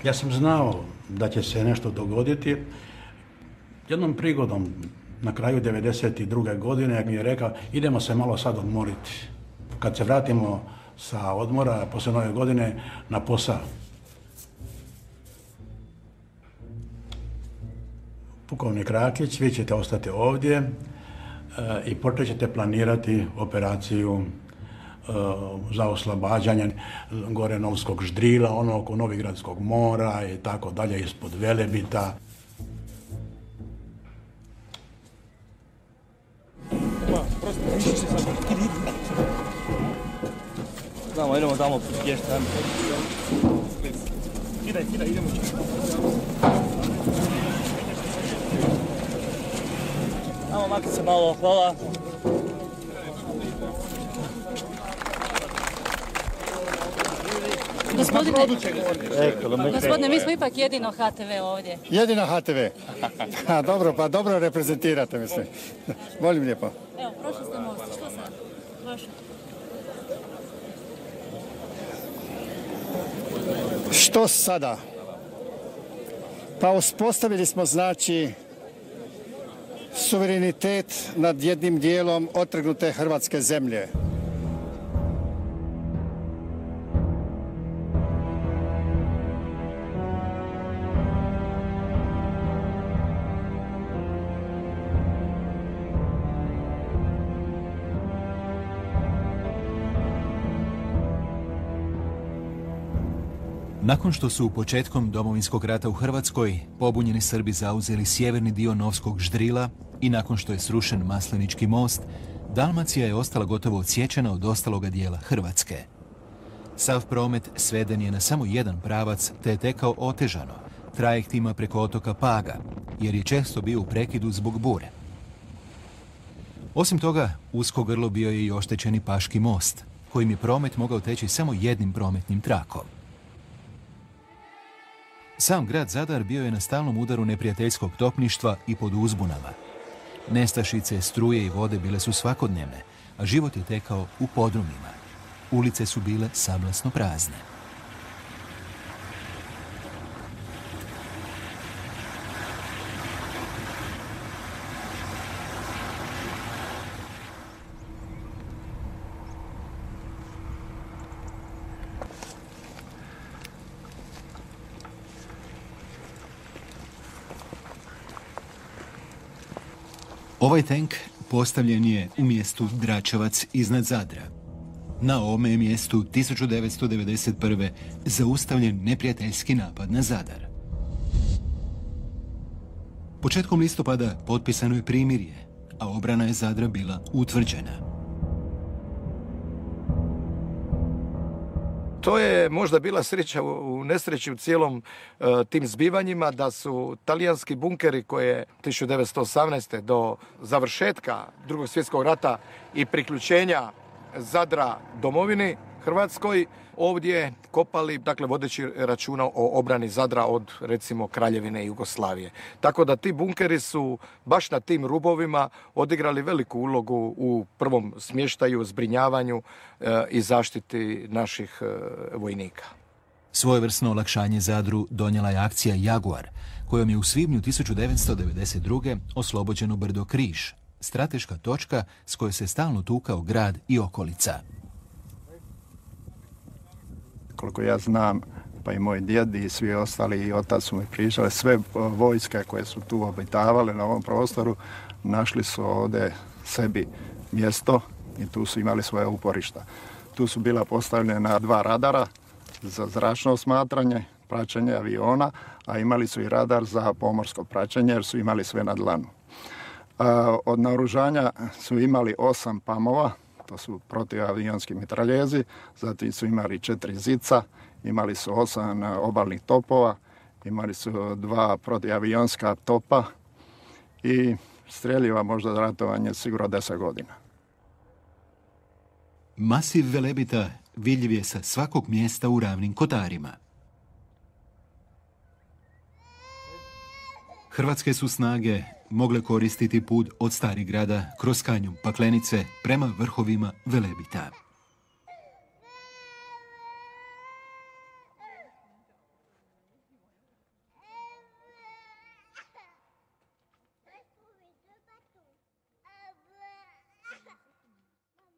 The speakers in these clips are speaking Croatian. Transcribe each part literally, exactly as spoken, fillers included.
Ja sam znao da će se nešto dogoditi. Jednom prigodom, na kraju devedeset druge godine, mi je rekao idemo se malo sad odmoriti. Kad se vratimo sa odmora, poslije nove godine, na posao. Pukovnik Rakić, vi ćete ostati ovdje e, i počet ćete planirati operaciju e, za oslobađanje gore Novskog Ždrila, ono oko Novigradskog mora i tako dalje, ispod Velebita. Znamo, idemo tamo pješti, ajmo. Kidaj, kidaj, idemo češti. Ajmo, makni se malo, hvala. Gospodine, gospodine, mi smo ipak jedino H T V ovdje. Jedino H T V? A, dobro, pa dobro reprezentirate, mislim. Volim lijepo. Evo, prošli ste most, što sad? Prošli. Što sada? Pa uspostavili smo, znači, suverenitet nad jednim dijelom otrgnute hrvatske zemlje. Nakon što su početkom Domovinskog rata u Hrvatskoj pobunjeni Srbi zauzeli sjeverni dio Novskog Ždrila i nakon što je srušen Maslenički most, Dalmacija je ostala gotovo odsječena od ostaloga dijela Hrvatske. Sav promet sveden je na samo jedan pravac te je tekao otežano, trajektima preko otoka Paga, jer je često bio u prekidu zbog bure. Osim toga, usko grlo bio je i oštećeni Paški most, kojim je promet mogao teći samo jednim prometnim trakom. Sam grad Zadar bio je na stalnom udaru neprijateljskog topništva i pod uzbunama. Nestašice, struje i vode bile su svakodnevne, a život je tekao u podrumima. Ulice su bile sablasno prazne. Ovaj tank postavljen je u mjestu Dračevac iznad Zadra. Na ovome je mjestu tisuću devetsto devedeset prve zaustavljen neprijateljski napad na Zadar. Početkom listopada potpisano je primirje, a obrana je Zadra bila utvrđena. To je možda bila sreća u nesreći u cijelom uh, tim zbivanjima, da su talijanski bunkeri koje tisuću devetsto osamnaeste. do završetka Drugog svjetskog rata i priključenja Zadra domovini Hrvatskoj ovdje kopali, dakle vodeći računa o obrani Zadra od, recimo, Kraljevine Jugoslavije. Tako da ti bunkeri su baš na tim rubovima odigrali veliku ulogu u prvom smještaju, zbrinjavanju e, i zaštiti naših e, vojnika. Svojevrsno olakšanje Zadru donijela je akcija Jaguar, kojom je u svibnju tisuću devetsto devedeset druge oslobođeno brdo Križ, strateška točka s kojoj se stalno tukao grad i okolica. Koliko ja znam, pa i moj djed i svi ostali i otac su mi pričali, sve vojske koje su tu obitavale na ovom prostoru, našli su ovdje sebi mjesto i tu su imali svoje uporišta. Tu su bila postavljena dva radara za zračno osmatranje, praćenje aviona, a imali su i radar za pomorsko praćenje jer su imali sve na dlanu. Od naoružanja su imali osam pamova, to su protivavionski mitraljezi, zatim su imali četiri zica, imali su osam obalnih topova, imali su dva protivavionska topa i streljiva možda za ratovanje sigurno deset godina. Masiv Velebita vidljiv je sa svakog mjesta u Ravnim Kotarima. Hrvatske su snage mogle koristiti put od Starih grada kroz kanjon Paklenice prema vrhovima Velebita.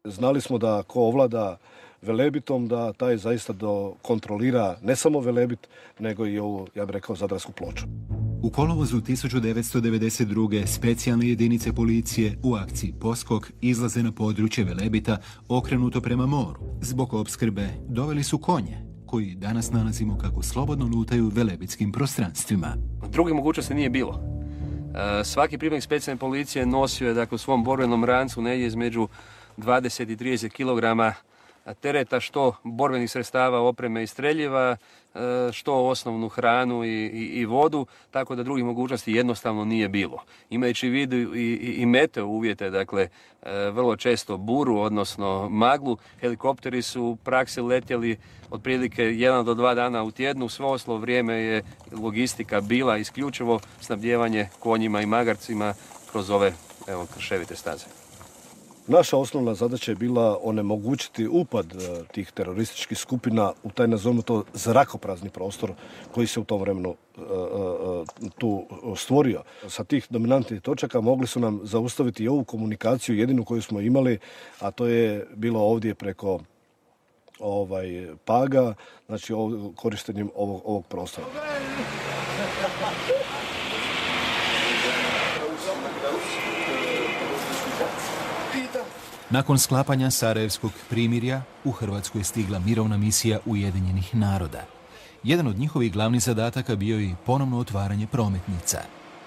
Znali smo da ko ovlada Velebitom, da taj zaista do kontrolira ne samo Velebit, nego i ovu, ja bih rekao, Zadarsku ploču. U kolovozu tisuću devetsto devedeset druge. specijalne jedinice policije u akciji Poskok izlaze na područje Velebita okrenuto prema moru. Zbog opskrbe doveli su konje, koji danas nalazimo kako slobodno lutaju velebitskim prostranstvima. Druge mogućnosti nije bilo. Svaki pripadnik specijalne policije nosio je dakle, u svom borbenom rancu negdje između dvadeset i trideset kilograma tereta, što borbenih sredstava, opreme i streljiva, što osnovnu hranu i, i, i vodu, tako da drugih mogućnosti jednostavno nije bilo. Imajući u vidu i, i, i meteo uvjete, dakle, vrlo često buru, odnosno maglu, helikopteri su u praksi letjeli otprilike jedan do dva dana u tjednu, svo ostalo vrijeme je logistika bila isključivo snabdijevanje konjima i magarcima kroz ove evo, krševite staze. Naša osnovna zadaća je bila onemogućiti upad tih terorističkih skupina u taj, nazovimo to, zrakoprazni prostor koji se u tom vremenu tu stvorio. Sa tih dominantnih točaka mogli su nam zaustaviti i ovu komunikaciju jedinu koju smo imali, a to je bilo ovdje preko ovaj, Paga, znači korištenjem ovog, ovog prostora. Nakon sklapanja Sarajevskog primirja, u Hrvatsku je stigla mirovna misija Ujedinjenih naroda. Jedan od njihovih glavnih zadataka bio i ponovno otvaranje prometnica.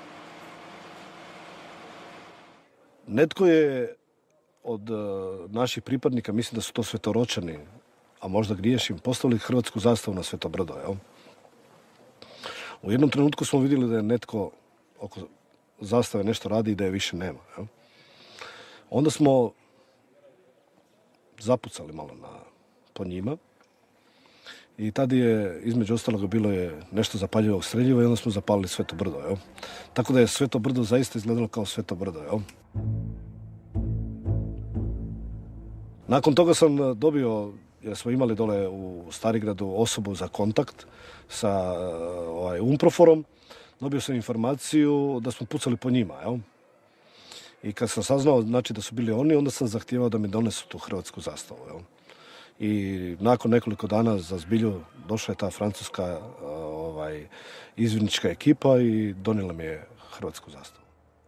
Netko je od naših pripadnika, mislim da su to Svetoročani, a možda griješim, postavili hrvatsku zastavu na Sveto brdo. Jel? U jednom trenutku smo vidjeli da je netko oko zastave nešto radi i da je više nema. Jel? Onda smo zapucali malo na, po njima i tad je, između ostaloga, bilo je nešto zapaljivog streljiva i onda smo zapalili Sveto brdo. Jel? Tako da je Sveto brdo zaista izgledalo kao Sveto brdo. Jel? Nakon toga sam dobio, jer smo imali dole u Starigradu osobu za kontakt sa ovaj, Umproforom, dobio sam informaciju da smo pucali po njima. Jel? I kad sam saznao, znači, da su bili oni, onda sam zahtijevao da mi donesu tu hrvatsku zastavu. Jel? I nakon nekoliko dana za zbilju došla je ta francuska ovaj, izvidnička ekipa i donijela mi je hrvatsku zastavu.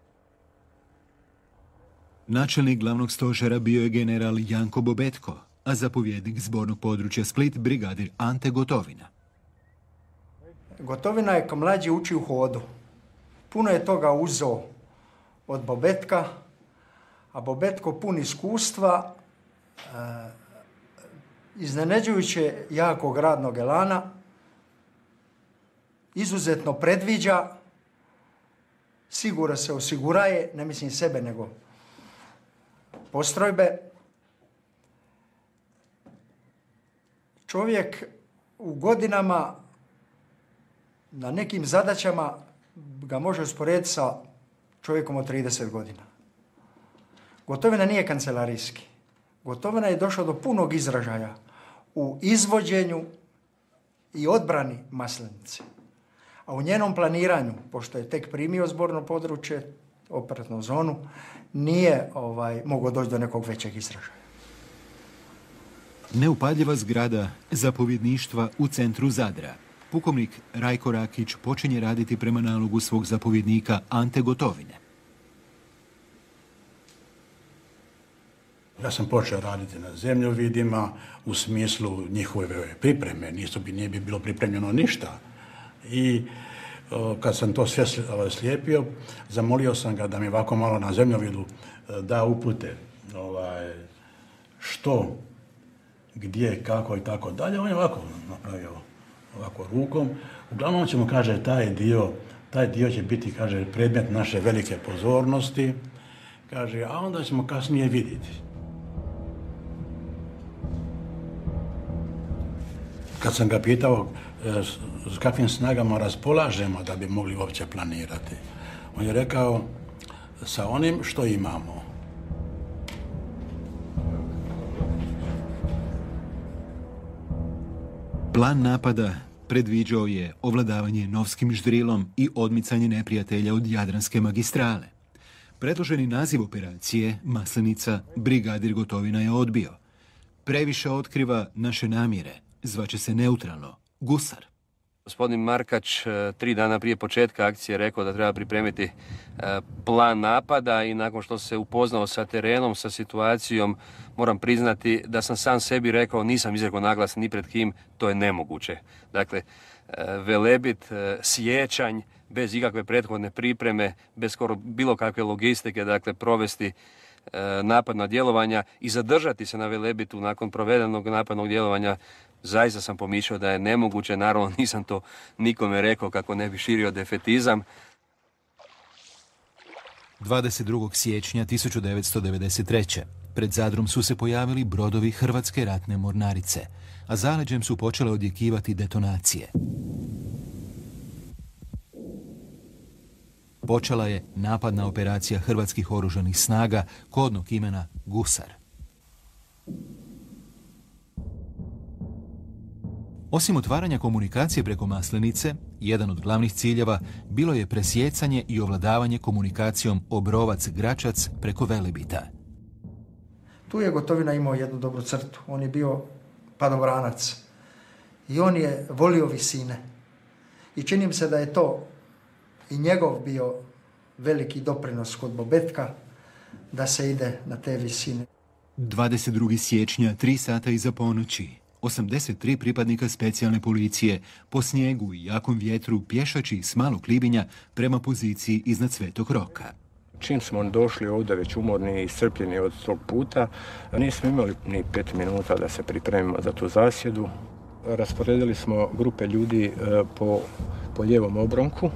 Načelnik glavnog stožera bio je general Janko Bobetko, a zapovjednik zbornog područja Split brigadir Ante Gotovina. Gotovina je kao mlađi uči u hodu. Puno je toga uzeo od Bobetka, a Bobetko pun iskustva, e, iznenađujuće jakog radnog elana, izuzetno predviđa, sigurno se osiguraje, ne mislim sebe nego postrojbe. Čovjek u godinama na nekim zadaćama ga može usporediti sa čovjekom od trideset godina. Gotovina nije kancelarijski. Gotovina je došao do punog izražaja u izvođenju i odbrani Maslenice. A u njenom planiranju, pošto je tek primio zborno područje, operativnu zonu, nije ovaj, mogao doći do nekog većeg izražaja. Neupadljiva zgrada zapovjedništva u centru Zadra. Pukovnik Rajko Rakić počinje raditi prema nalogu svog zapovjednika Ante Gotovine. Ja sam počeo raditi na zemljovidima u smislu njihove pripreme. Nisu bi, nije bi bilo pripremljeno ništa. I o, kad sam to sve slijepio, zamolio sam ga da mi ovako malo na zemljovidu da upute ovaj, što, gdje, kako i tako dalje. On je ovako napravio ovako rukom. Uglavnom ćemo, kaže, taj dio, taj dio će biti, kaže, predmet naše velike pozornosti. Kaže, a onda ćemo kasnije vidjeti. Kad sam ga pitao s kakvim snagama raspolažemo da bi mogli uopće planirati, on je rekao sa onim što imamo. Plan napada predviđao je ovladavanje Novskim ždrilom i odmicanje neprijatelja od Jadranske magistrale. Predloženi naziv operacije, Maslenica, brigadir Gotovina je odbio. Previše otkriva naše namjere, zvaće se neutralno, gusar. Gospodin Markač tri dana prije početka akcije rekao da treba pripremiti plan napada i nakon što se upoznao sa terenom, sa situacijom, moram priznati da sam sam sebi rekao, nisam izrekao naglas ni pred kim, to je nemoguće. Dakle, Velebit, Sjećanj, bez ikakve prethodne pripreme, bez skoro bilo kakve logistike, dakle provesti napadna djelovanja i zadržati se na Velebitu nakon provedenog napadnog djelovanja, zaista sam pomišljao da je nemoguće. Naravno nisam to nikome rekao kako ne bi širio defetizam. dvadeset drugog siječnja tisuću devetsto devedeset treće. pred Zadrom su se pojavili brodovi Hrvatske ratne mornarice, a zaleđem su počele odjekivati detonacije. Počela je napadna operacija hrvatskih oružanih snaga kodnog imena Gusar. Osim otvaranja komunikacije preko Maslenice, jedan od glavnih ciljeva bilo je presjecanje i ovladavanje komunikacijom Obrovac-Gračac preko Velebita. Tu je Gotovina imao jednu dobru crtu. On je bio padobranac i on je volio visine. I čini mi se da je to i njegov bio veliki doprinos kod Bobetka da se ide na te visine. dvadeset drugog siječnja, tri sata iza ponoći, osamdeset tri pripadnika specijalne policije po snijegu i jakom vjetru pješači s Malog Libinja prema poziciji iznad Svetog Roka. Čim smo došli ovdje već umorni i iscrpljeni od tog puta, nismo imali ni pet minuta da se pripremimo za tu zasjedu. Rasporedili smo grupe ljudi po, po lijevom obronku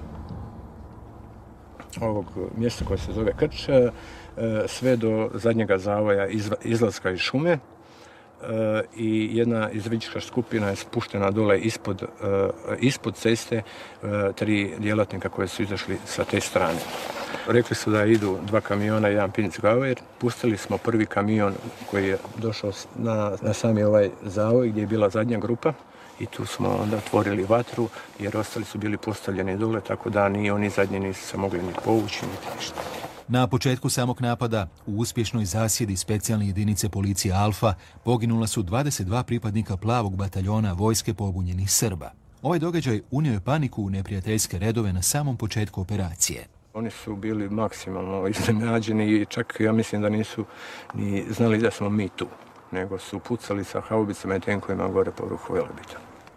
ovog mjesta koje se zove Krč, sve do zadnjega zavoja izlaska iz šume i jedna izviđačka skupina je spuštena dole ispod, ispod ceste, tri djelatnika koji su izašli sa te strane. Rekli su da idu dva kamiona i jedan Pinzgauer. Pustili smo prvi kamion koji je došao na, na sami ovaj zavoj gdje je bila zadnja grupa i tu smo onda otvorili vatru jer ostali su bili postavljeni dole, tako da ni oni zadnji nisu se mogli ni povući, niti ništa. Na početku samog napada u uspješnoj zasjedi specijalne jedinice policije Alfa poginula su dvadeset dva pripadnika plavog bataljona vojske pobunjenih Srba. Ovaj događaj unio je paniku u neprijateljske redove na samom početku operacije. Oni su bili maksimalno iznenađeni i čak ja mislim da nisu ni znali da smo mi tu, nego su pucali sa haubicama i tenkovima gore povrh Velebita.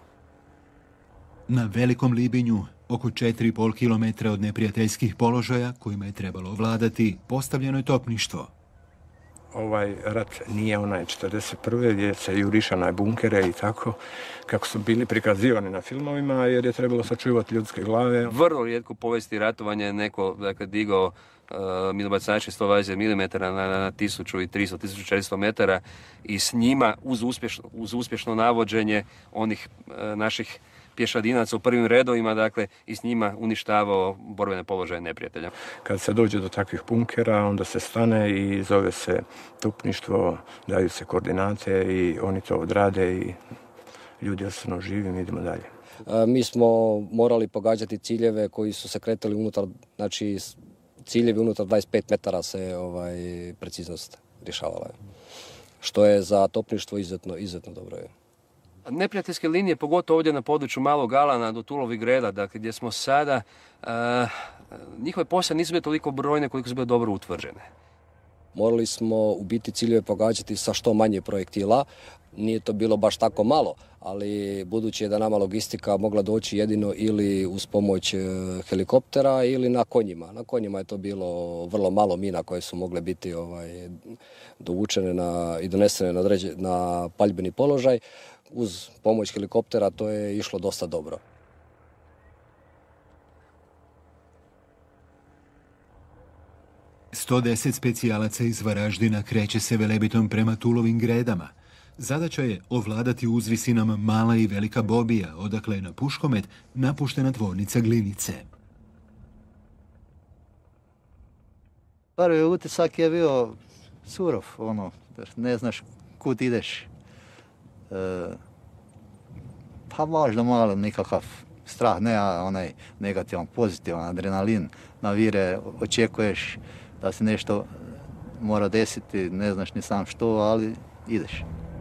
Na Velikom Libinju, oko četiri i pol kilometra od neprijateljskih položaja kojima je trebalo ovladati, postavljeno je topništvo. Ovaj rat nije onaj četrdeset prve gdje se juriša na bunkere i tako, kako su bili prikazivani na filmovima, jer je trebalo sačuvati ljudske glave. Vrlo rijetko povesti ratovanja je neko dakle, digao uh, minobacače sto dvadeset milimetara na, na tisuću i tristo do tisuću četiristo metara i s njima uz uspješno, uz uspješno navođenje onih uh, naših pješadinaca u prvim redovima, dakle, i s njima uništavao borbene položaje neprijatelja. Kad se dođe do takvih bunkera, onda se stane i zove se topništvo, daju se koordinate i oni to odrade i ljudi ostanu živi, mi idemo dalje. Mi smo morali pogađati ciljeve koji su se kretali unutar, znači ciljevi unutar dvadeset pet metara se ovaj, preciznost rješavala. Što je za topništvo izuzetno, izuzetno dobro je. Neprijateljske linije, pogotovo ovdje na području Malog Alana do Tulovih Greda, dakle, gdje smo sada, uh, njihove postaje nisu bile toliko brojne koliko su bile dobro utvrđene. Morali smo u biti ciljeve pogađati sa što manje projektila. Nije to bilo baš tako malo, ali budući je da nama logistika mogla doći jedino ili uz pomoć helikoptera ili na konjima. Na konjima je to bilo vrlo malo mina koje su mogle biti ovaj, dovučene na, i donesene na, dređe, na paljbeni položaj. Uz pomoć helikoptera to je išlo dosta dobro. sto deset specijalaca iz Varaždina kreće se Velebitom prema Tulovim Gredama. Zadaća je ovladati uzvisinama Mala i Velika Bobija, odakle je na puškomet napuštena tvornica Glinice. Prvi utisak je bio surov, ono, ne znaš kud ideš. E, pa možda malo nikakav strah, ne onaj negativan, pozitivan adrenalin, navire, očekuješ da se nešto mora desiti, ne znaš ni sam što, ali ideš.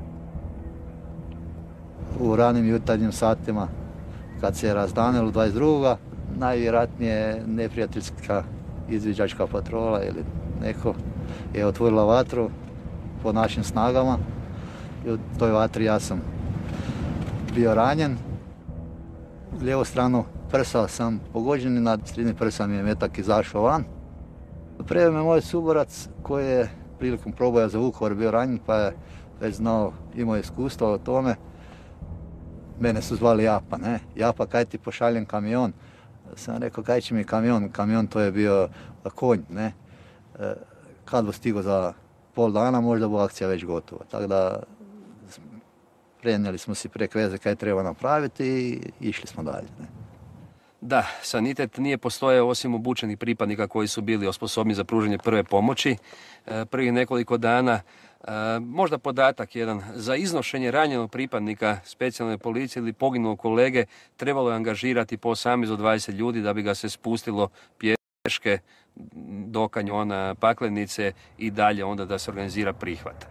U ranim jutarnjim satima, kad se je razdanilo dvadeset drugog najvjerojatnije neprijateljska izviđačka patrola ili neko je otvorila vatru po našim snagama i u toj vatri ja sam bio ranjen. U lijevu stranu prsa sam pogođen i na srednji prsa mi je metak izašao van. Prije me moj suborac koji je prilikom proboja za Vukovar bio ranjen pa je već znao, imao iskustva o tome. Mene su zvali Japa, ne? Japa, kaj ti pošaljem kamion? Sam rekao, kaj će mi kamion? Kamion to je bio konj, ne? Kad bo stigo za pol dana, možda bo akcija već gotova. Tako da prenijeli smo si prek veze kaj treba napraviti i išli smo dalje. Ne? Da, sanitet nije postojao osim obučenih pripadnika koji su bili osposobni za pružanje prve pomoći. Prvih nekoliko dana, možda podatak jedan, za iznošenje ranjenog pripadnika specijalne policije ili poginulog kolege trebalo je angažirati po osamnaest do dvadeset ljudi da bi ga se spustilo pješke do kanjona Paklenice i dalje onda da se organizira prihvat.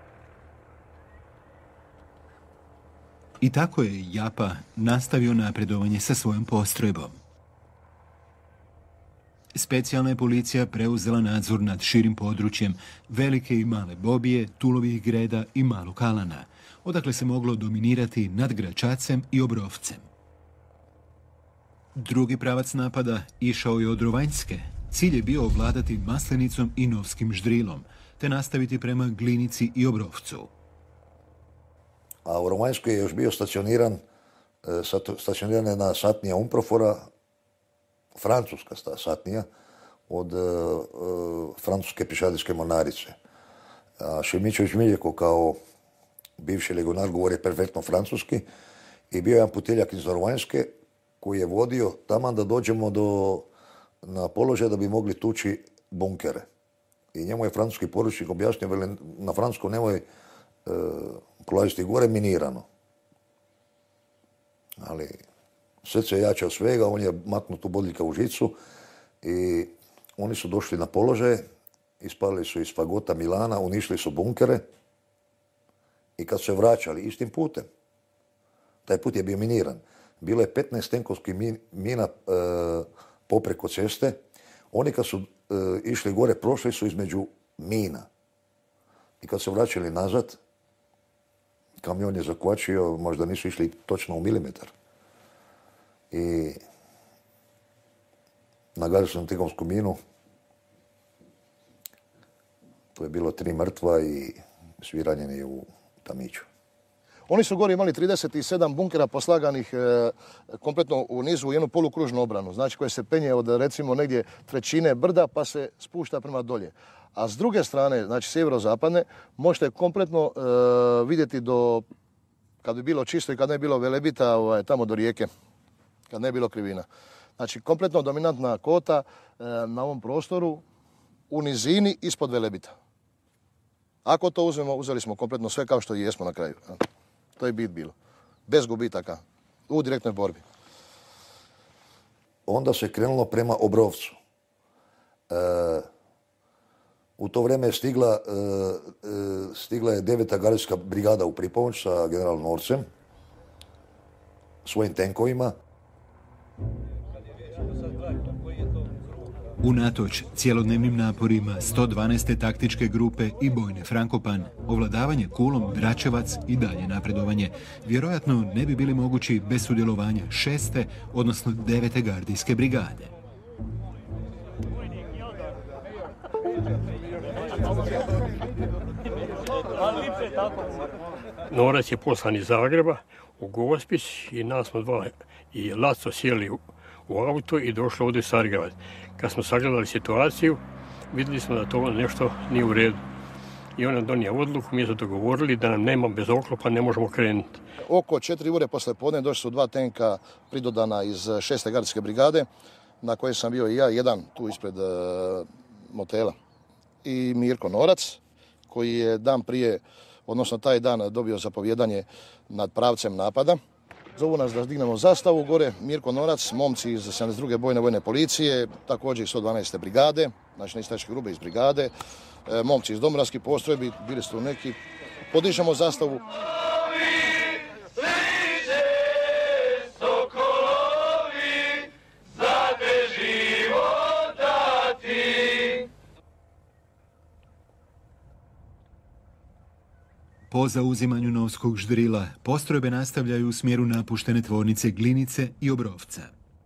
I tako je Japa nastavio napredovanje sa svojom postrojbom. Specijalna je policija preuzela nadzor nad širim područjem Velike i Male Bobije, Tulovih Greda i Malog Alana, odakle se moglo dominirati nad Gračacem i Obrovcem. Drugi pravac napada išao je od Rovanjske. Cilj je bio ovladati Maslenicom i Novskim Ždrilom, te nastaviti prema Glinici i Obrovcu. A u Rovanjskoj je još bio stacioniran, stacionirana jedna satnija Umprofora, francuska satnija, od uh, francuske pješadijske mornarice. A Šimičević Miljeko kao bivši legionar govori perfektno francuski i bio je jedan puteljak iz Rovanjske koji je vodio taman da dođemo do, na položaj da bi mogli tući bunkere. I njemu je francuski poručnik objasnio, veli, na francuskom nemoj uh, prolaziti gore, minirano. Ali srce je jače od svega, on je maknut u bodljika u žicu i oni su došli na položaje, ispalili su iz fagota Milana, uništili su bunkere i kad su se vraćali istim putem, taj put je bio miniran, bilo je petnaest tenkovskih mina e, popreko ceste, oni kad su e, išli gore, prošli su između mina i kad su vraćali nazad, kamion je zakvačio, možda nisu išli točno u milimetar. I nagađali su na tenkovsku minu. To je bilo tri mrtva i svi ranjeni u tamiću. Oni su gore imali trideset sedam bunkera poslaganih e, kompletno u nizu u jednu polukružnu obranu, znači koje se penje od recimo negdje trećine brda pa se spušta prema dolje. A s druge strane, znači sjeverozapadne, možete kompletno e, vidjeti do, kad bi bilo čisto i kad ne bi bilo Velebita, ovaj, tamo do rijeke, kad ne bi bilo krivina. Znači kompletno dominantna kota e, na ovom prostoru u nizini ispod Velebita. Ako to uzmemo, uzeli smo kompletno sve kao što i jesmo na kraju. To je bit bilo. Bez gubitaka. U direktnoj borbi. Onda se krenulo prema Obrovcu. E, u to vrijeme je stigla, e, e, stigla je deveta gardijska brigada u pripomoć sa generalom Norcem, svojim tenkovima. Unatoč cjelodnevnim naporima sto dvanaeste taktičke grupe i bojne Frankopan, ovladavanje Kulom, Dračevac i dalje napredovanje vjerojatno ne bi bili mogući bez sudjelovanja šeste, odnosno devete gardijske brigade. Norac je poslan iz Zagreba u Gospić i nas smo dva i Laco sjeli u, u auto i došli ovdje u Sarjevac. Kad smo sagledali situaciju, vidjeli smo da to nešto nije u redu. I on nam donio odluku, mi smo dogovorili da nam nema bez oklopa, ne možemo krenuti. Oko četiri ure posle podne došli su dva tenka pridodana iz šeste gardijske brigade, na kojoj sam bio i ja, jedan tu ispred uh, motela. I Mirko Norac, koji je dan prije, odnosno taj dan dobio zapovjedanje nad pravcem napada. zovu nas da dignemo zastavu gore, Mirko Norac, momci iz sedamdeset druge bojne vojne policije, također iz sto dvanaeste brigade, znači neistaške grupe iz brigade, e, momci iz domobranskih postrojbi, bili su neki, podižemo zastavu. Po zauzimanju Novskog Ždrila, postrojbe nastavljaju u smjeru napuštene tvornice Glinice i Obrovca.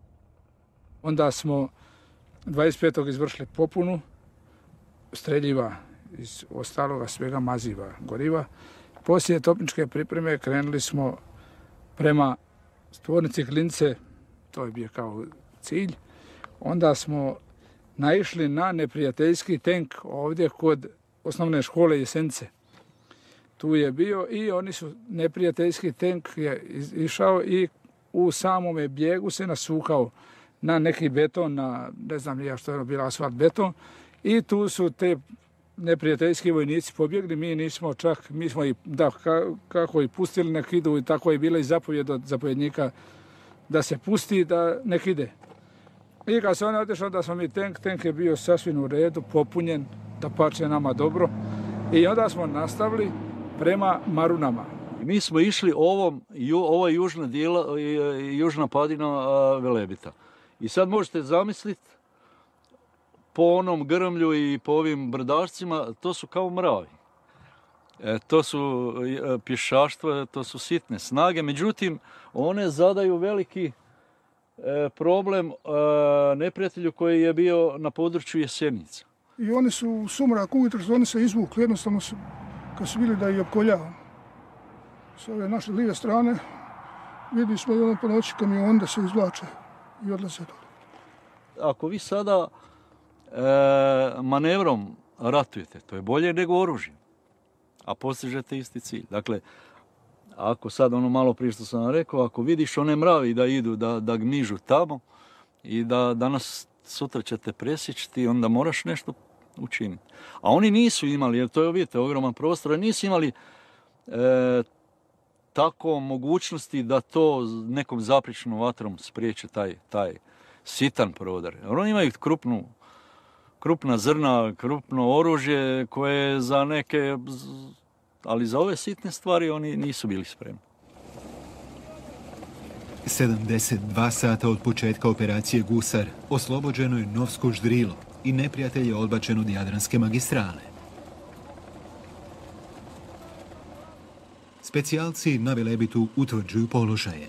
Onda smo dvadeset petog izvršili popunu streljiva iz ostaloga svega maziva goriva. Poslije topničke pripreme krenuli smo prema tvornici Glinice, to je bio kao cilj. Onda smo naišli na neprijateljski tank ovdje kod osnovne škole Jesenice. Tu je bio i oni su, neprijateljski tank je išao i u samome bijegu se nasukao na neki beton, na ne znam nija što je bilo, asfalt beton, i tu su te neprijateljski vojnici pobjegli, mi nismo čak, mi smo i da, kako i pustili nek idu, i tako je bila i zapovjed od zapovjednika da se pusti, da nek ide. I kad se on otišao da smo mi tank, tank je bio sasvim u redu, popunjen, da pače nama dobro, i onda smo nastavili prema Marunama. Mi smo išli ovom, ovo je južna, dijela, južna padina Velebita. I sad možete zamisliti, po onom grmlju i po ovim brdašcima, to su kao mravi. E, to su pješaštva, to su sitne snage, međutim, one zadaju veliki e, problem e, neprijatelju koji je bio na području Jesenica. I oni su u sumrak ujutro, oni se izvukli, jednostavno su, kad su bili da ih opkoljavamo. S ove naše lijeve strane vidjeli smo i ono po noći kamion da se izvlače i odlaze dole. Ako vi sada e, manevrom ratujete, to je bolje nego oružje, a postižete isti cilj. Dakle, ako sad ono malo prije što sam vam rekao, ako vidiš one mravi da idu, da, da gmižu tamo i da danas sutra ćete presjeći, onda moraš nešto učiniti. A oni nisu imali, jer to je, vidite, ogroman prostor, nisu imali e, tako mogućnosti da to nekom zapričnom vatrom spriječe taj, taj sitan prodar. Jer oni imaju krupnu, krupna zrna, krupno oružje koje za neke, ali za ove sitne stvari oni nisu bili spremni. sedamdeset dva sata od početka operacije Gusar oslobođeno je Novsko Ždrilo i neprijatelj je odbačen od Jadranske magistrale. Specijalci na Velebitu utvrđuju položaje.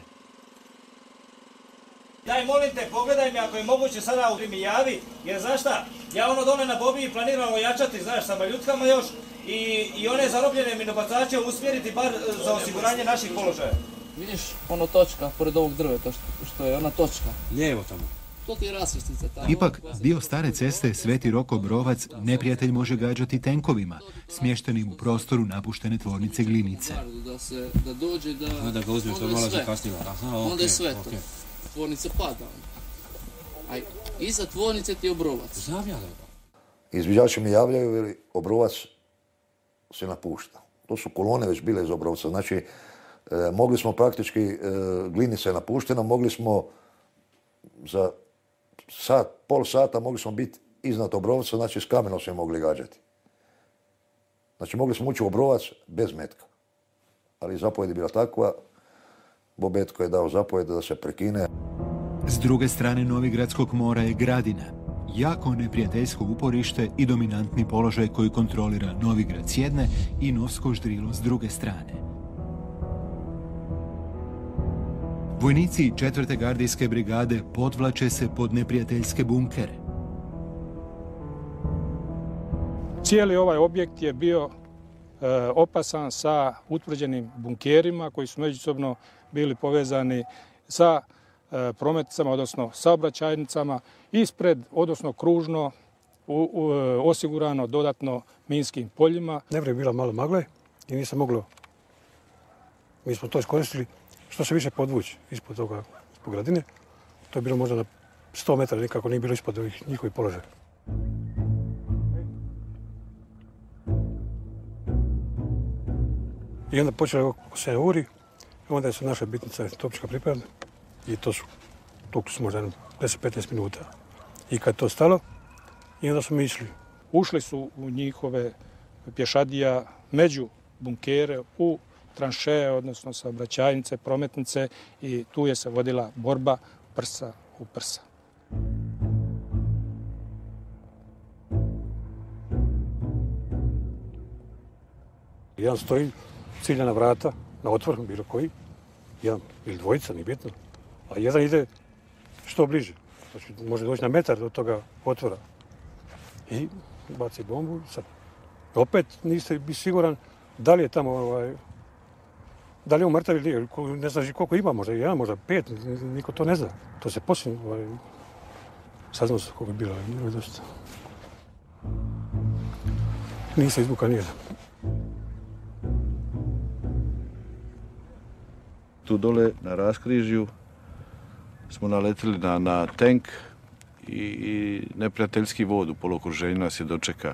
Daj, molim te, pogledaj mi ako je moguće sada u mi javi, jer znaš šta, ja ono dole na Bobiji planiram ojačati, znaš, sa maljutkama još i, i one zarobljene minobacače usmjeriti bar za osiguranje naših položaja. Vidiš ono točka pored ovog drveta, što, što je ona točka? Lijevo tamo. To ti je rasvjestica tamo. Ipak, dio stare ceste Sveti Rok Obrovac neprijatelj može gađati tenkovima, smještenim u prostoru napuštene tvornice Glinice. Da se, da dođe da... A, da ga uzmeš, to malo za kasnije. Aha, okay, onda je sve to. Okay. Tvornica pada. A iza tvornice ti je Obrovac. Znam ja da je. Izviđači mi javljaju, jer Obrovac se napušta. To su kolone već bile iz Obrovca. Znači, e, mogli smo praktički, e, Glinica je napuštena, mogli smo za sat, pol sata mogli smo biti iznad Obrovca, znači s kamenom se mogli gađati. Znači mogli smo ući u Obrovac bez metka. Ali zapovjed je bila takva, Bobetko je dao zapovjed da se prekine. S druge strane Novigradskog mora je Gradina, jako neprijateljsko uporište i dominantni položaj koji kontrolira Novigrad s jedne i Novsko Ždrilo s druge strane. Vojnici četvrte gardijske brigade podvlače se pod neprijateljske bunkere. Cijeli ovaj objekt je bio e, opasan sa utvrđenim bunkerima koji su međusobno bili povezani sa e, prometnicama, odnosno saobraćajnicama, ispred, odnosno kružno, u, u, osigurano dodatno minskim poljima. Nevrijeme je bila malo magle i nije se moglo, mi smo to iskoristili, što se više podvući ispod toga, ispod Gradine. To je bilo možda na sto metara, nikako nije bilo ispod njihovih položaja. I onda počelo se uri, Onda su naše bitnice topnička pripadne i to su, tukli su možda deset do petnaest minuta. I kad to stalo, i onda smo išli. Ušli su u njihove pješadija među bunkere u tranšeje, odnosno saobraćajnice, prometnice i tu je se vodila borba prsa u prsa. Jedan stoji, cilja na vrata, na otvor, bilo koji, jedan ili dvojica, nije bitno, a jedan ide što bliže. Znači, može doći na metar do toga otvora i baci bombu. Sad, opet niste bi siguran da li je tamo, ovaj, da li je on mrtav ili nije, ne znaš koliko ima, možda jedan, možda pet, niko to ne zna. To se poslije, ovaj, saznao se koliko je bilo, bilo je dosta. Nisam izbuka nijedan. Tu dole na raskrižju smo naletili na, na tank i, i neprijateljski vod u poluokruženju nas je dočeka.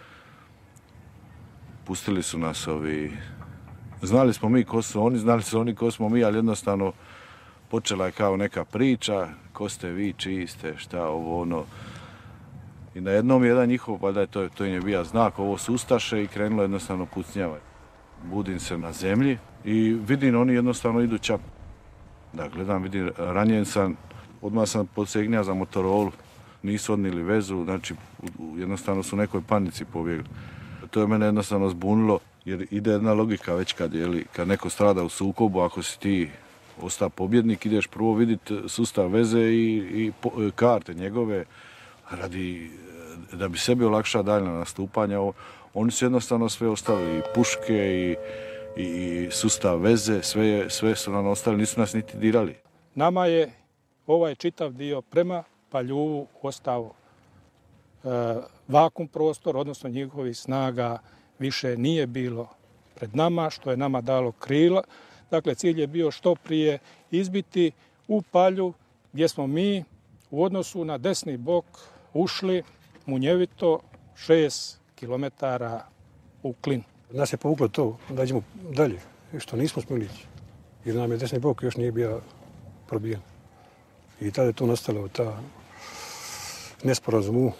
Pustili su nas ovi... Znali smo mi ko su oni, znali su oni ko smo mi, ali jednostavno počela je kao neka priča, ko ste vi, čiji ste, šta ovo ono. I na jednom jedan njihov, valjda to, to im je bio znak, ovo su ustaše i krenulo jednostavno pucnjava. Budim se na zemlji i vidim oni jednostavno idu čap. Da, gledam, vidim, ranjen sam, odmah sam podsegnija za Motorolu, nisu odnili vezu, znači jednostavno su u nekoj panici pobjegli. To je mene jednostavno zbunilo, jer ide jedna logika već kad, jeli, kad neko strada u sukobu, ako si ti ostao pobjednik, ideš prvo vidjeti sustav veze i, i po, karte njegove, radi da bi sebi olakšao daljnja nastupanja. Oni su jednostavno sve ostavili, i puške i, i, i sustav veze, sve, sve su nam ostali, nisu nas niti dirali. Nama je ovaj čitav dio prema Paljuvu ostao e, vakum prostor, odnosno njihovih snaga više nije bilo pred nama, što je nama dalo krila. Dakle, cilj je bio što prije izbiti u Palju, gdje smo mi u odnosu na desni bok ušli munjevito šest kilometara u klin. Nas je povuklo to da idemo dalje, što nismo smjeli ići, jer nam je desni bok još nije bio probijen. I tada je tu nastalo ta nesporazum u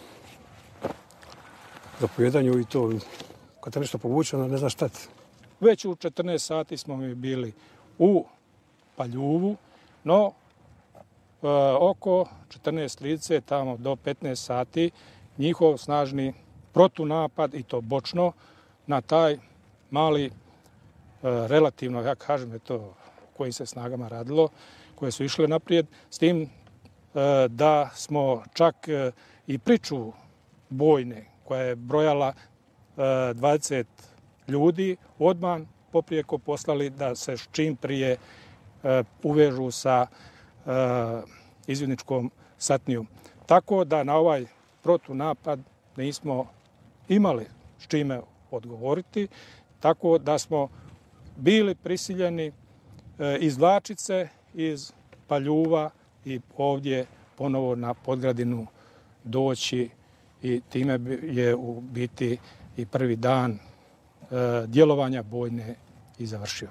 zapovjedanju i to, kad te nešto povuče, onda ne znaš šta ti. Već u četrnaest sati smo mi bili u Paljuvu, no e, oko četrnaest trideset, tamo do petnaest sati, njihov snažni protunapad, i to bočno, na taj mali, e, relativno, ja kažem je to koji se snagama radilo, koje su išle naprijed, s tim e, da smo čak e, i priču bojne, koja je brojala e, dvadeset ljudi, odmah poprijeko poslali da se čim prije e, uvežu sa e, izvidničkom satnijom. Tako da na ovaj protunapad nismo imali s čime odgovoriti, tako da smo bili prisiljeni e, izvlačiti se iz Paljuva i ovdje ponovo na Podgradinu doći, i time je u biti i prvi dan e, djelovanja bojne i završio.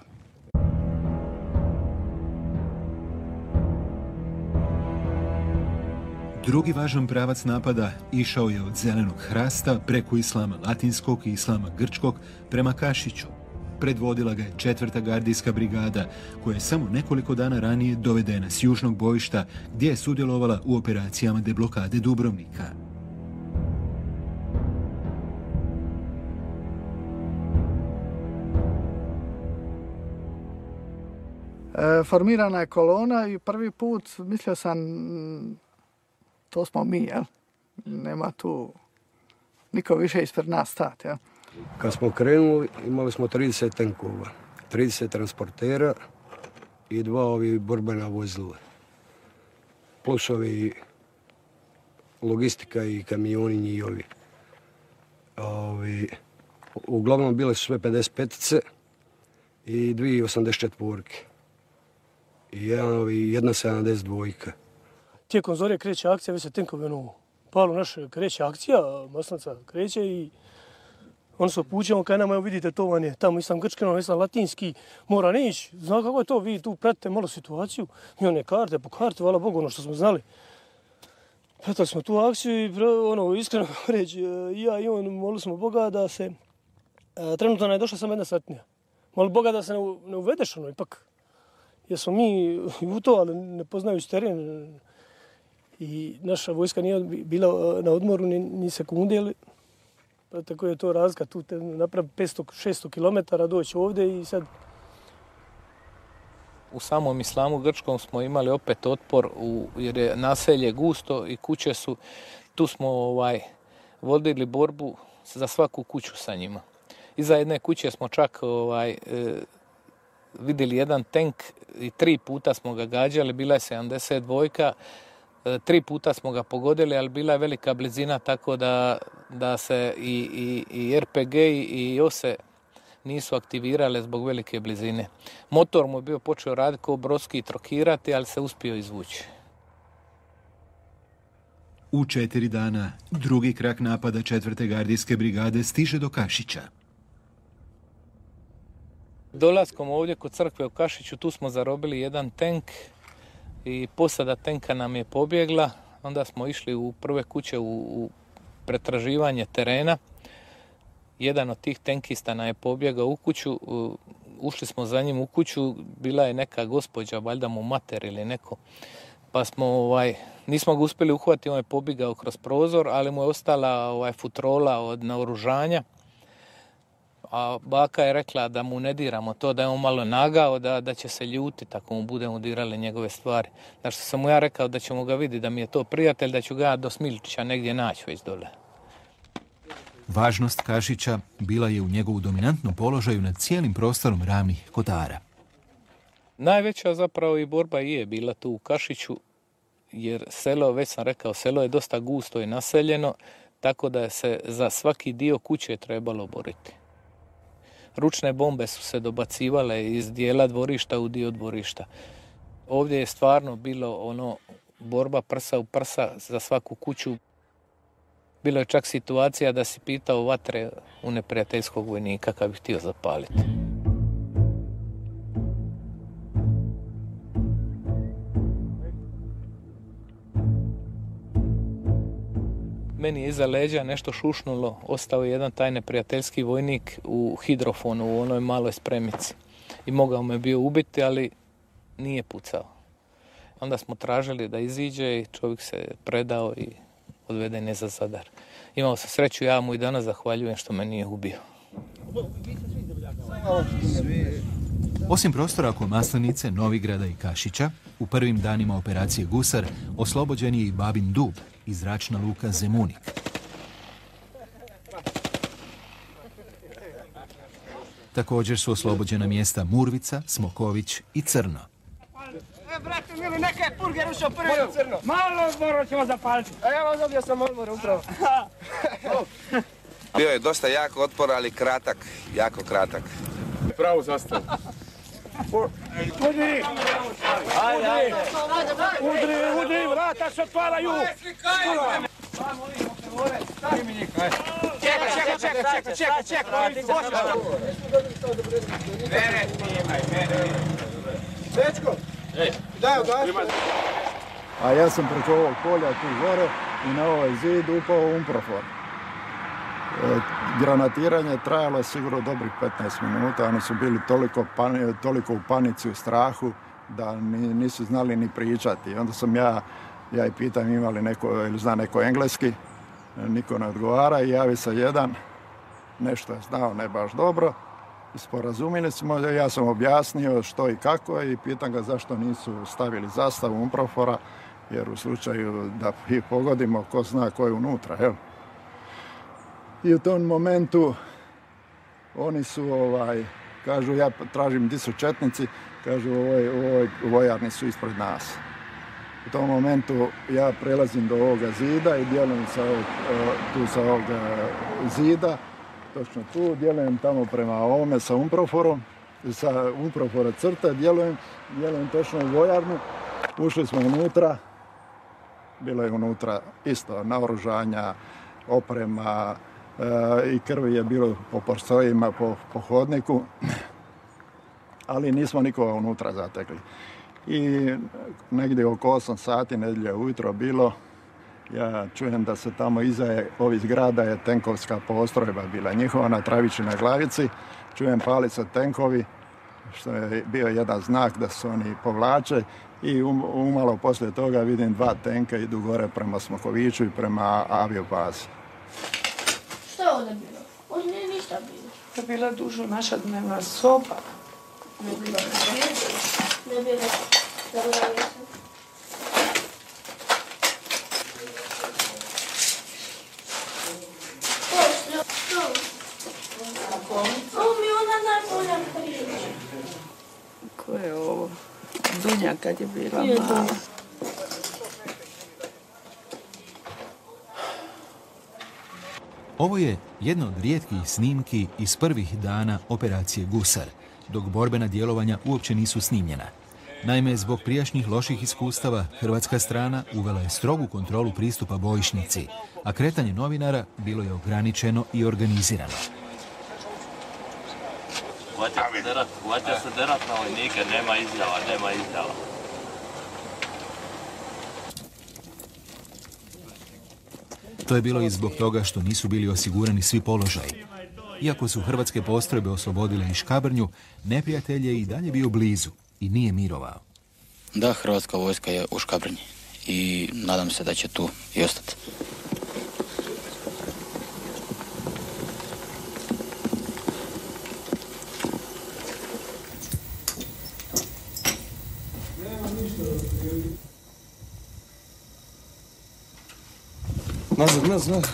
Drugi važan pravac napada išao je od Zelenog hrasta preko Islama Latinskog i Islama Grčkog prema Kašiću. Predvodila ga je četvrta gardijska brigada, koja je samo nekoliko dana ranije dovedena s južnog bojišta, gdje je sudjelovala u operacijama deblokade Dubrovnika. E, formirana je kolona i prvi put mislio sam, to smo mi, jel? Nema tu niko više ispred nas stati, jel? Kad smo krenuli, imali smo trideset tenkova, trideset transportera i dva ovi borbena vozila. Plus ovi logistika i kamioni njihovi. Ovi, uglavnom bile su sve pedeset petice i dvije osamdeset četvorke. I jedan, ovi, jedna sedamdeset dvojka. Tijekom zore kreće akcija, već se tenkovi ono, palu naše kreće akcija, Maslenica kreće i Oni su opućemo kaj nama, evo vidite, to vam je tamo isam grčkano, isam latinski, mora ne ići. Zna kako je to, vi tu pratite malo situaciju. I one karte, po karte, hvala Bogu, ono što smo znali. Pratili smo tu akciju i ono, iskreno reći, ja i on molili smo Boga da se, a, trenutno nam je došla samo jedna satnija. Molili Boga da se ne, ne uvedeš ono ipak. Jer smo mi u to, ali ne poznajući teren. I naša vojska nije bila na odmoru ni, ni sekunde, ali pa tako je to razlika. Tu te napravi petsto šesto kilometara doći ovdje i sad... U samom islamu grčkom smo imali opet otpor u, jer je naselje gusto i kuće su, tu smo ovaj, vodili borbu za svaku kuću sa njima. Iza jedne kuće smo čak ovaj, e, vidjeli jedan tank i tri puta smo ga gađali, bila je sedamdeset dvojka, e, tri puta smo ga pogodili, ali bila je velika blizina tako da, da se i, i, i er pe ge i ose nisu aktivirale zbog velike blizine. Motor mu je bio počeo raditi kao brodski i trokirati, ali se uspio izvući. U četiri dana drugi krak napada četvrte gardijske brigade stiže do Kašića. Dolaskom ovdje kod crkve u Kašiću tu smo zarobili jedan tank i posada tenka nam je pobjegla. Onda smo išli u prve kuće u, u pretraživanje terena. Jedan od tih tenkistana je pobjegao u kuću, ušli smo za njim u kuću, bila je neka gospođa, valjda mu mater ili neko, pa smo, ovaj, nismo ga uspjeli uhvatiti, on je pobjegao kroz prozor, ali mu je ostala ovaj, futrola od naoružanja, a baka je rekla da mu ne diramo to, da je on malo nagao, da, da će se ljutiti ako mu budemo dirali njegove stvari. Znači sam mu ja rekao da ćemo ga vidjeti, da mi je to prijatelj, da ću ga do Smilčića negdje naći već dole. Važnost Kašića bila je u njegovu dominantnom položaju nad cijelim prostorom Ravnih Kotara. Najveća zapravo i borba je bila tu u Kašiću, jer selo, već sam rekao, selo je dosta gusto i naseljeno, tako da se za svaki dio kuće trebalo boriti. Ručne bombe su se dobacivale iz dijela dvorišta u dio dvorišta. Ovdje je stvarno bilo ono borba prsa u prsa za svaku kuću. Bilo je čak situacija da si pitao vatre u neprijateljskog vojnika kad bi htio zapaliti. Meni je iza leđa nešto šušnulo, ostao je jedan taj neprijateljski vojnik u hidrofonu, u onoj maloj spremici. I mogao me bio ubiti, ali nije pucao. Onda smo tražili da iziđe i čovjek se predao i odveden je za Zadar. Imao sam sreću, ja mu i danas zahvaljujem što me nije ubio. Osim prostora oko Maslenice, Novigrada i Kašića, u prvim danima operacije Gusar oslobođen je i Babin Dub i zračna luka Zemunik. Također su oslobođena mjesta Murvica, Smoković i Crno. E, brate, mili, neka je Purger ušao prvi u Crno. Malo odmoro ćemo zapaliti. A ja vam dobio sam odmor upravo. Bio je dosta jak otpor, ali kratak, jako kratak. Pravo zastav. Udri! Udri! Udri, udri, vrata se otvaraju! Čekaj, čekaj, čekaj, čekaj, čekaj, čekaj, mene snimaj, mene. Dečko, daj ogaši. A ja sam preko ovog polja tu gore i na ovaj zid upao u Umprofor. E, granatiranje trajalo je sigurno dobrih petnaest minuta, oni su bili toliko, pan, toliko u panici, u strahu, da ni, nisu znali ni pričati. Onda sam ja, ja i pitam ima li neko, ili zna neko engleski, niko ne odgovara i javi se jedan, nešto je znao, ne baš dobro. Sporazumili smo, ja sam objasnio što i kako i pitam ga zašto nisu stavili zastavu Umprofora, jer u slučaju da ih pogodimo, ko zna ko je unutra, jel? I u tom momentu oni su, ovaj, kažu, ja tražim di su četnici, kažu, u ovoj, u ovoj vojarni su ispred nas. U tom momentu ja prelazim do ovoga zida i djelujem sa ovog, tu sa ovog zida, točno tu, djelujem tamo prema ovome sa Umproforom, sa Umprofora crte, djelujem, djelujem točno u vojarnu. Ušli smo unutra, bilo je unutra isto naoružanja, oprema, i krvi je bilo po porstojima, po, po hodniku, ali nismo nikoga unutra zatekli. I negdje oko osam sati nedjelje ujutro bilo, ja čujem da se tamo iza ovih zgrada je tenkovska postrojba bila njihova na Travićinoj glavici. Čujem pali se tenkovi, što je bio jedan znak da se oni povlače i um, umalo poslije toga vidim dva tenka idu gore prema Smokoviću i prema aviobazi. Što je ovdje bilo? Ovdje nije ništa bilo. To je bila dužo naša dnevna soba. Ne bilo. Ne bilo. Zaboravio sam. Ovo mi je ona najbolja priča. Ko je ovo? Dunja kad je bila mala. Ovo je jedno od rijetkih snimki iz prvih dana operacije Gusar, dok borbena djelovanja uopće nisu snimljena. Naime, zbog prijašnjih loših iskustava, hrvatska strana uvela je strogu kontrolu pristupa bojišnici, a kretanje novinara bilo je ograničeno i organizirano. Uvaća se derat na vojnike, nema izjava, nema izjava. To je bilo i zbog toga što nisu bili osigurani svi položaji. Iako su hrvatske postrojbe oslobodile i Škabrnju, neprijatelj je i dalje bio blizu i nije mirovao. Da, hrvatska vojska je u Škabrnji i nadam se da će tu i ostati. Nazad, nazad.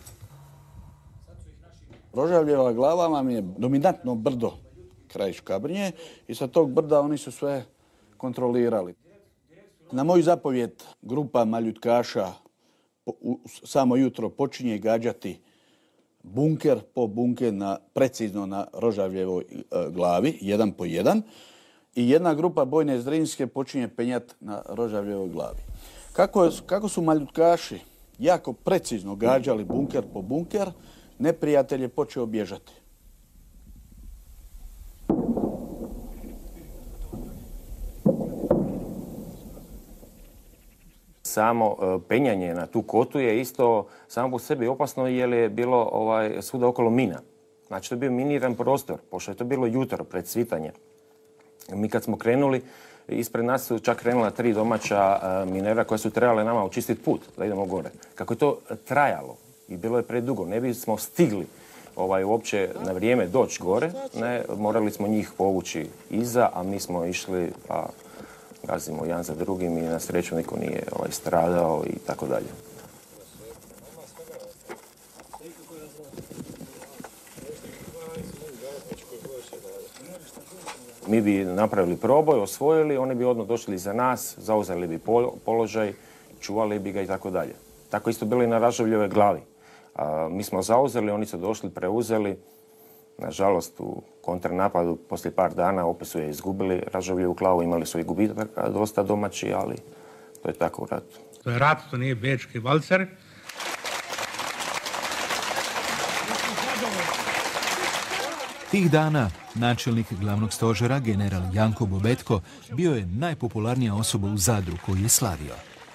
Rožavljeva glava vam je dominantno brdo kraj Škabrnje i sa tog brda oni su sve kontrolirali. Na moju zapovjed grupa maljutkaša samo jutro počinje gađati bunker po bunker na, precizno na Rožavljevoj glavi, jedan po jedan, i jedna grupa bojne Zrinske počinje penjati na Rožavljevoj glavi. Kako, kako su maljutkaši jako precizno gađali bunker po bunker, neprijatelj je počeo bježati. Samo penjanje na tu kotu je isto samo po sebi opasno jer je bilo ovaj, svuda okolo mina. Znači to je bio miniran prostor, pošto je to bilo jutro pred svitanje. Mi kad smo krenuli, ispred nas su čak krenula tri domaća minera koja su trebale nama očistiti put da idemo gore. Kako je to trajalo i bilo je predugo, ne bismo stigli ovaj, uopće na vrijeme doći gore, ne, morali smo njih povući iza, a mi smo išli, pa gazimo jedan za drugim i na sreću niko nije ovaj, stradao i tako dalje. Mi bi napravili proboj, osvojili, oni bi odmah došli za nas, zauzeli bi položaj, čuvali bi ga i tako dalje. Tako isto bilo i na Rožavljevoj glavi. A, mi smo zauzeli, oni su došli, preuzeli. Nažalost, u kontranapadu poslije par dana opet su je izgubili Rožavljevu glavu, imali su i gubitaka dosta domaći, ali to je tako u ratu. To je rat, to nije bečki valcer. Tih dana načelnik glavnog stožera, general Janko Bobetko, bio je najpopularnija osoba u Zadru koju je slavio.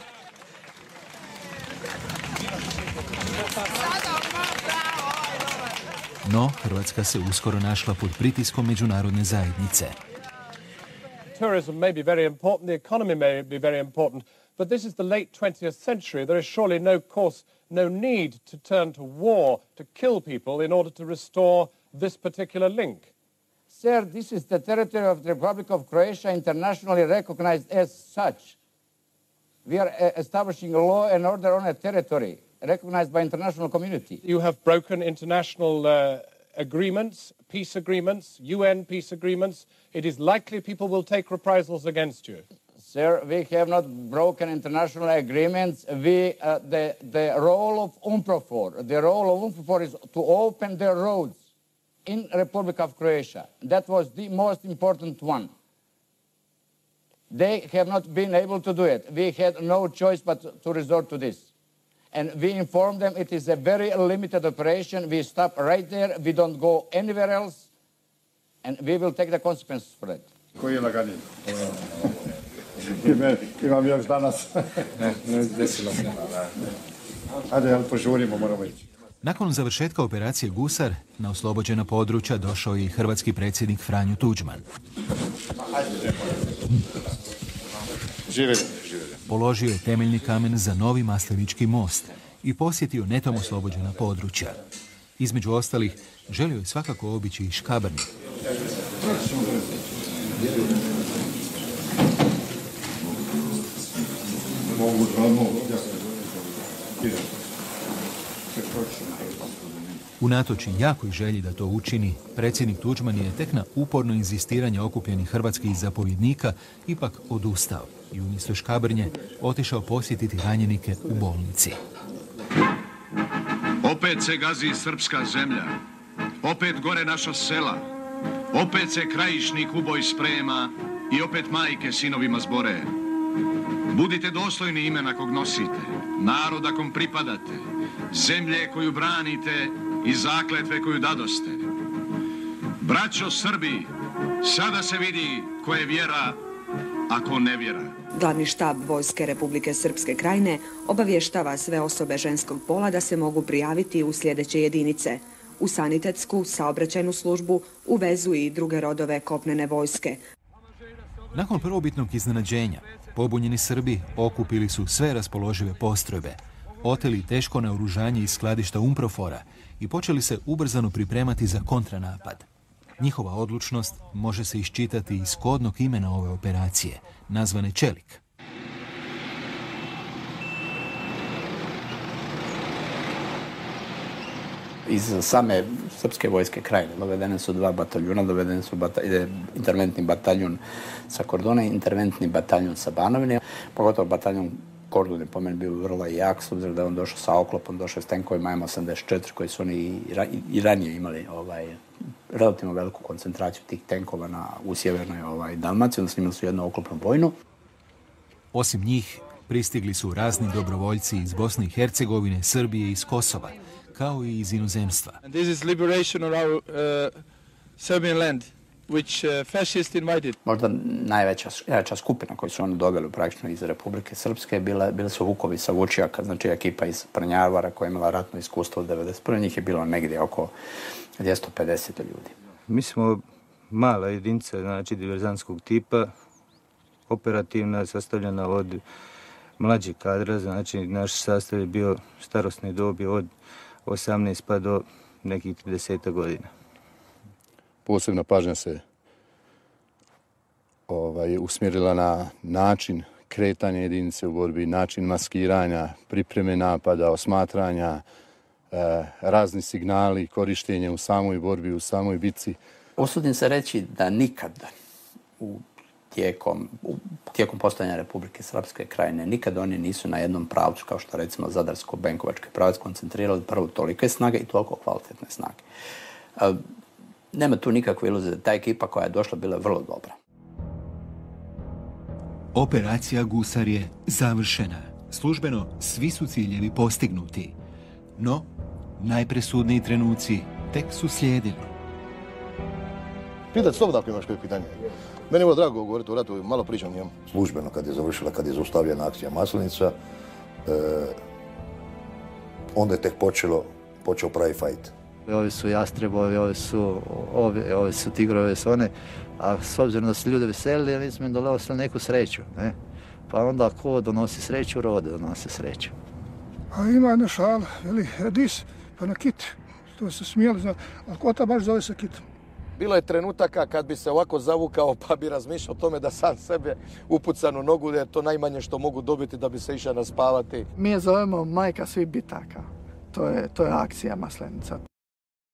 No, Hrvatska se uskoro našla pod pritiskom međunarodne zajednice. Tourism may be very important, the economy may be very important, but this is the late twentieth century. There is surely no course, no need to turn to war, to kill people in order to restore this particular link. Sir, this is the territory of the Republic of Croatia, internationally recognized as such. We are uh, establishing law and order on a territory recognized by international community. You have broken international uh, agreements, peace agreements, U N peace agreements. It is likely people will take reprisals against you. Sir, we have not broken international agreements. We, uh, the, the role of UNPROFOR, the role of UNPROFOR is to open the roads in Republic of Croatia. That was the most important one. They have not been able to do it. We had no choice but to resort to this. and we inform them it is a very limited operation. We stop right there. We don't go anywhere else, and we will take the consequences for that. Koji je laganjen? Imam još danas. Ne, ne desilo se. Ajde, jel požurimo, moramo ići. Nakon završetka operacije Gusar, na oslobođena područja došao je i hrvatski predsjednik Franjo Tuđman. Živjeli, živjeli. Položio je temeljni kamen za novi Maslenički most i posjetio netom oslobođena područja. Između ostalih, želio je svakako obići i Škabrnju. Unatoč jakoj želji da to učini, predsjednik Tuđman je tek na uporno inzistiranje okupljenih hrvatskih zapovjednika ipak odustao i umjesto Škabrnje otišao posjetiti ranjenike u bolnici. Opet se gazi srpska zemlja, opet gore naša sela, opet se krajišnik u boj sprema i opet majke sinovima zbore. Budite dostojni imena kog nosite, naroda kom pripadate, zemlje koju branite i zakletve koju dadoste. Braćo Srbi, sada se vidi ko je vjera, a ko nevjera. Glavni štab Vojske Republike Srpske Krajine obavještava sve osobe ženskog pola da se mogu prijaviti u sljedeće jedinice: u sanitetsku, saobraćajnu službu, u vezu i druge rodove kopnene vojske. Nakon prvobitnog iznenađenja, pobunjeni Srbi okupili su sve raspoložive postrojbe, oteli teško naoružanje iz skladišta Umprofora i počeli se ubrzano pripremati za kontranapad. Njihova odlučnost može se iščitati iz kodnog imena ove operacije, nazvane Čelik. Iz same Srpske vojske Krajine dovedene su dva bataljuna, dovedene su bata, interventni bataljun sa Korduna i interventni bataljun sa Banovine. Pogotovo bataljun Kordun je po meni bio vrlo jak, s obzirom da je on došao sa oklopom, došao s tenkovima M osamdeset četiri koji su oni i, i ranije imali ovaj, relativno veliku koncentraciju tih tenkova na, u sjevernoj ovaj, Dalmaciji, odnosno imali su jednu oklopnu bojnu. Osim njih, pristigli su razni dobrovoljci iz Bosne i Hercegovine, Srbije i iz Kosova, kao i iz inozemstva. This is liberation of our uh, Serbian land, which uh, fascists invited. Možda najveća jača skupina koju su oni doveli praktično iz Republike Srpske bile, bile su Vukovi sa Vučijaka, znači ekipa iz Prnjavara koja je imala ratno iskustvo od devedeset prve. Njih je bilo negdje oko dvjesto pedeset ljudi. Mi smo mala jedinica, znači diverzantskog tipa, operativna, sastavljena od mlađeg kadra, znači naš sastav je bio starosne dobi od osamnaest pa do nekih trideset godina. Posebna pažnja se ovaj, usmjerila na način kretanja jedinice u borbi, način maskiranja, pripreme napada, osmatranja, eh, razni signali, korištenje u samoj borbi, u samoj bitci. Usudim se reći da nikad u tijekom, u, tijekom postojanja Republike Srpske Krajine nikad oni nisu na jednom pravcu, kao što recimo Zadarsko-Benkovački pravac, koncentrirali prvo tolike snage i toliko kvalitetne snage. E, nema tu nikakve iluzije. Ta ekipa koja je došla bila vrlo dobra. Operacija Gusar je završena. Službeno svi su ciljevi postignuti. No, najpresudniji trenuci tek su slijedili. Pitat slobodno ako imaš koje pitanje. Meni je ovo drago govoriti o ratu, malo pričam njemu. Službeno kad je završila, kad je zaustavljena akcija Maslenica, e, onda je tek počelo, počeo pravi fajt. Ovi su jastrebovi, ovi su, ovi, ovi su tigrovi, ovi su one. A s obzirom da su ljudi veselili, mi smo im donosili neku sreću. Ne? Pa onda ko donosi sreću, rode donosi sreću. A ima jedna šala, veli, dis, pa na kit. To se smijeli, zna, a ko ta baš zove se kitom? Bilo je trenutaka kad bi se ovako zavukao pa bi razmišljao o tome da sam sebe upucan u nogu, da je to najmanje što mogu dobiti da bi se išao naspavati. Mi je zovemo majka svih bitaka. To je, to je akcija Maslenica.